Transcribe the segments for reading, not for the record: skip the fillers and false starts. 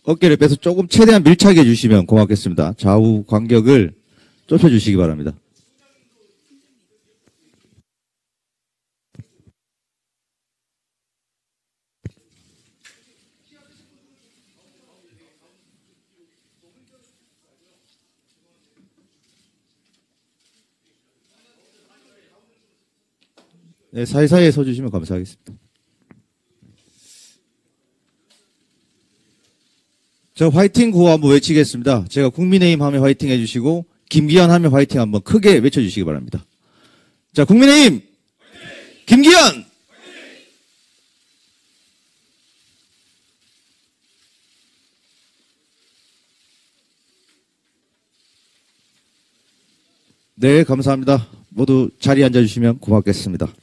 어깨를 빼서 조금 최대한 밀착해 주시면 고맙겠습니다. 좌우 간격을 좁혀 주시기 바랍니다. 네, 사이사이에 서주시면 감사하겠습니다. 저 화이팅 구호 한번 외치겠습니다. 제가 국민의힘 하면 화이팅 해주시고 김기현 하면 화이팅 한번 크게 외쳐주시기 바랍니다. 자, 국민의힘 김기현. 네, 감사합니다. 모두 자리에 앉아주시면 고맙겠습니다.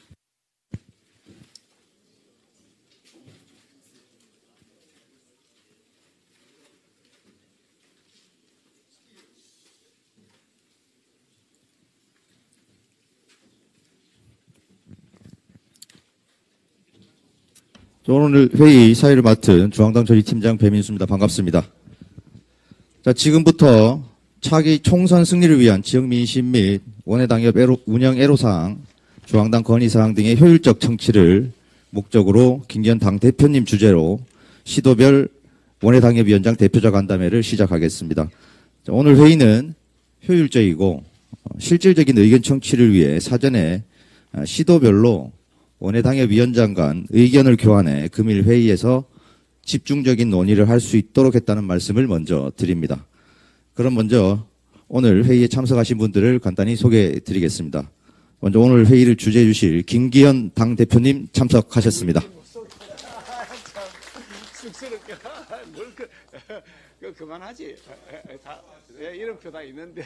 오늘 회의 사회를 맡은 중앙당 저희팀장 배민수입니다. 반갑습니다. 자, 지금부터 차기 총선 승리를 위한 지역 민심 및 원외당협 운영 애로사항, 중앙당 건의사항 등의 효율적 청취를 목적으로 김기현 당대표님 주재로 시도별 원외당협위원장 대표자 간담회를 시작하겠습니다. 자, 오늘 회의는 효율적이고 실질적인 의견 청취를 위해 사전에 시도별로 원외당협위원장 간 의견을 교환해 금일 회의에서 집중적인 논의를 할 수 있도록 했다는 말씀을 먼저 드립니다. 그럼 먼저 오늘 회의에 참석하신 분들을 간단히 소개해 드리겠습니다. 먼저 오늘 회의를 주재해 주실 김기현 당대표님 참석하셨습니다. 쑥스럽게 그만하지. 이름표 다 있는데.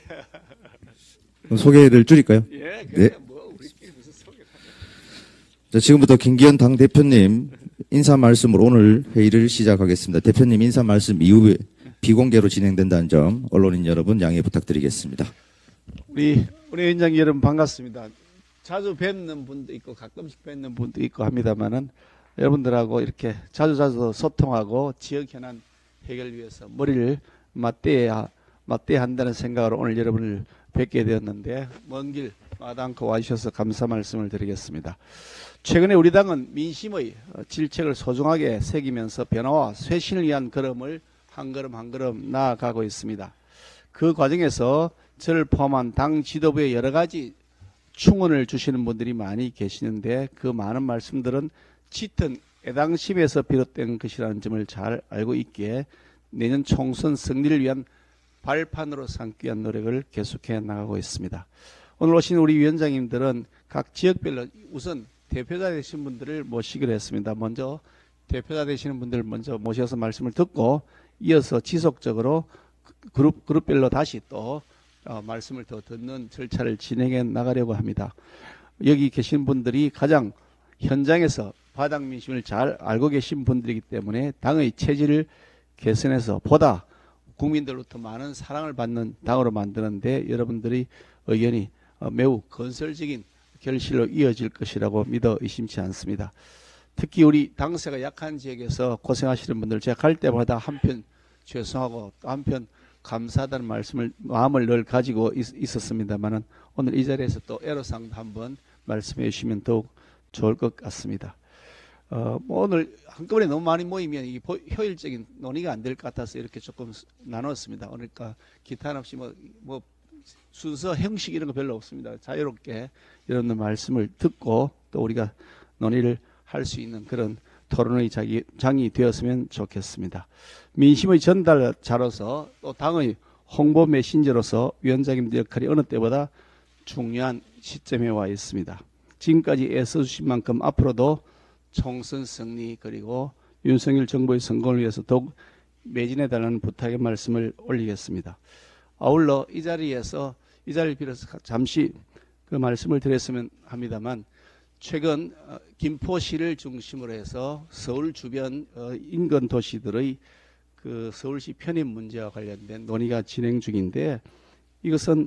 소개를 줄일까요? 예, 네. 뭐 우리끼리 무슨 소개를. 자, 지금부터 김기현 당대표님 인사 말씀으로 오늘 회의를 시작하겠습니다. 대표님 인사 말씀 이후에 비공개로 진행된다는 점 언론인 여러분 양해 부탁드리겠습니다. 우리 위원장 여러분 반갑습니다. 자주 뵙는 분도 있고 가끔씩 뵙는 분도 있고 합니다만은 여러분들하고 이렇게 자주 소통하고 지역 현안 해결 위해서 머리를 맞대야 한다는 생각으로 오늘 여러분을 뵙게 되었는데 먼 길 마다않고 와주셔서 감사 말씀을 드리겠습니다. 최근에 우리 당은 민심의 질책을 소중하게 새기면서 변화와 쇄신을 위한 걸음을 한 걸음 한 걸음 나아가고 있습니다. 그 과정에서 저를 포함한 당 지도부의 여러 가지 충원을 주시는 분들이 많이 계시는데 그 많은 말씀들은 짙은 애당심에서 비롯된 것이라는 점을 잘 알고 있기에 내년 총선 승리를 위한 발판으로 삼기 위한 노력을 계속해 나가고 있습니다. 오늘 오신 우리 위원장님들은 각 지역별로 우선 대표자 되신 분들을 모시기로 했습니다. 먼저 대표자 되시는 분들 먼저 모셔서 말씀을 듣고 이어서 지속적으로 그룹별로 다시 또 말씀을 더 듣는 절차를 진행해 나가려고 합니다. 여기 계신 분들이 가장 현장에서 바닥 민심을 잘 알고 계신 분들이기 때문에 당의 체질을 개선해서 보다 국민들로부터 많은 사랑을 받는 당으로 만드는데 여러분들이 의견이 매우 건설적인 결실로 이어질 것이라고 믿어 의심치 않습니다. 특히 우리 당세가 약한 지역에서 고생하시는 분들 제가 갈 때마다 한편 죄송하고 또 한편 감사하다는 마음을 늘 가지고 있었습니다만은 오늘 이 자리에서 또 애로사항도 한번 말씀해 주시면 더욱 좋을 것 같습니다. 오늘 한꺼번에 너무 많이 모이면 이 효율적인 논의가 안 될 것 같아서 이렇게 조금 나눴습니다. 그러니까 기탄 없이 뭐 순서 형식 이런 거 별로 없습니다. 자유롭게 여러분들 말씀을 듣고 또 우리가 논의를 할 수 있는 그런 토론의 장이 되었으면 좋겠습니다. 민심의 전달자로서 또 당의 홍보 메신저로서 위원장님들 역할이 어느 때보다 중요한 시점에 와 있습니다. 지금까지 애써주신 만큼 앞으로도 총선 승리 그리고 윤석열 정부의 성공을 위해서 더욱 매진해달라는 부탁의 말씀을 올리겠습니다. 아울러 이 자리를 빌어서 잠시 그 말씀을 드렸으면 합니다만 최근 김포시를 중심으로 해서 서울 주변 인근 도시들의 그 서울시 편입 문제와 관련된 논의가 진행 중인데 이것은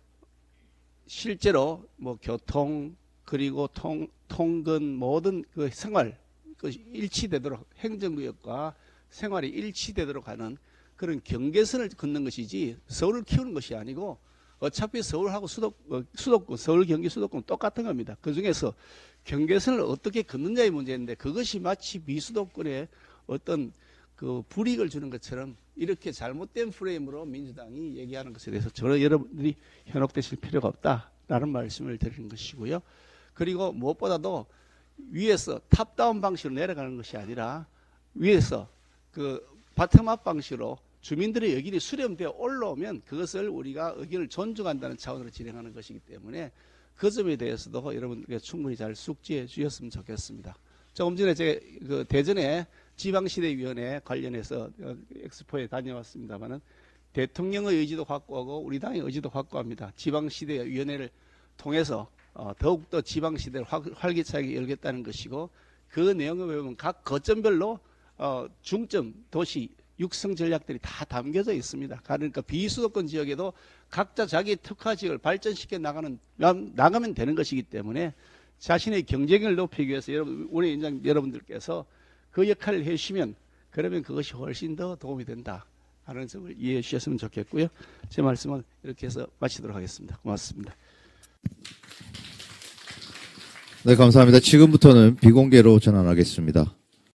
실제로 뭐 교통 그리고 통근 모든 그 생활 그 일치되도록 행정구역과 생활이 일치되도록 하는 그런 경계선을 긋는 것이지 서울을 키우는 것이 아니고 어차피 서울하고 수도권, 서울, 경기, 수도권 똑같은 겁니다. 그 중에서 경계선을 어떻게 긋느냐의 문제인데 그것이 마치 비수도권에 어떤 그 불이익을 주는 것처럼 이렇게 잘못된 프레임으로 민주당이 얘기하는 것에 대해서 저는 여러분들이 현혹되실 필요가 없다라는 말씀을 드리는 것이고요. 그리고 무엇보다도 위에서 탑다운 방식으로 내려가는 것이 아니라 위에서 그 바텀업 방식으로 주민들의 의견이 수렴되어 올라오면 그것을 우리가 의견을 존중한다는 차원으로 진행하는 것이기 때문에 그 점에 대해서도 여러분들께 충분히 잘 숙지해 주셨으면 좋겠습니다. 조금 전에 제가 그 대전에 지방시대위원회 관련해서 엑스포에 다녀왔습니다만은 대통령의 의지도 확고하고 우리 당의 의지도 확고합니다. 지방시대위원회를 통해서 더욱더 지방시대를 활기차게 열겠다는 것이고 그 내용을 보면 각 거점별로 중점 도시 육성 전략들이 다 담겨져 있습니다. 그러니까 비수도권 지역에도 각자 자기 특화 지역을 발전시켜 나가면 되는 것이기 때문에 자신의 경쟁력을 높이기 위해서 우리 위원장 여러분들께서 그 역할을 해주시면 그러면 그것이 훨씬 더 도움이 된다 하는 점을 이해해 주셨으면 좋겠고요. 제 말씀은 이렇게 해서 마치도록 하겠습니다. 고맙습니다. 네, 감사합니다. 지금부터는 비공개로 전환하겠습니다.